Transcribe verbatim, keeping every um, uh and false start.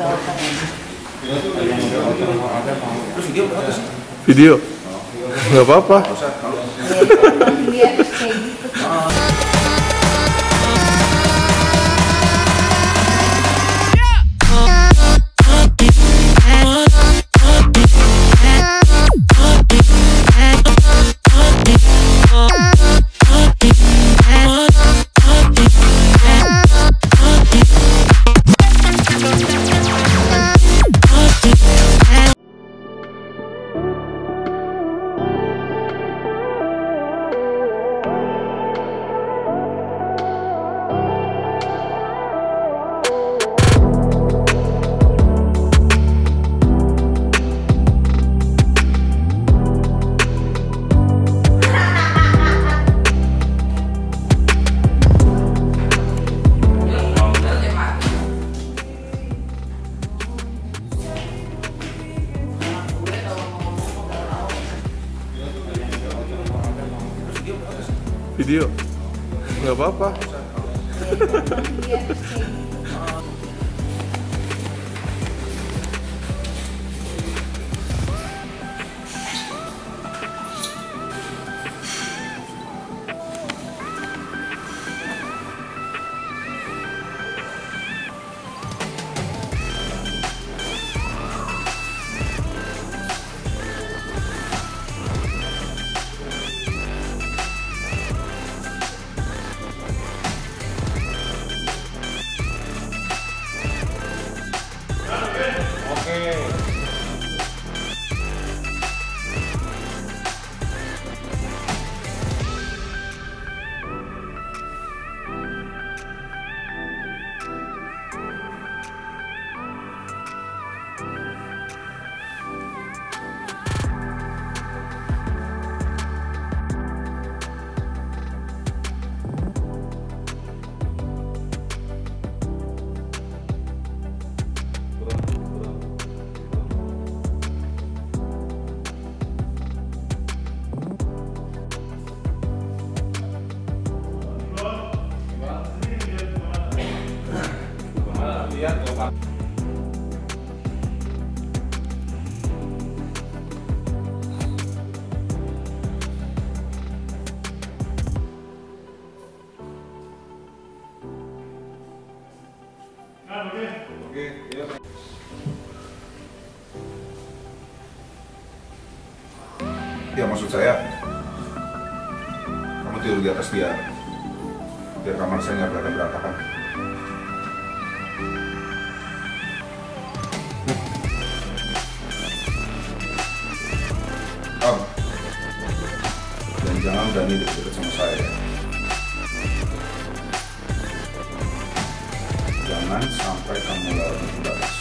Terus video berapa sih? Video? Nggak apa-apa. Video? Nggak apa-apa. Lihat tuh Pak. Nah, oke. Oke, iya. Ya maksud saya, kamu tidur di atas dia, biar kamar saya nggak kelihatan berantakan. Om, dan jangan berani deket-deket sama saya ya. Jangan sampai kamu lewat batas.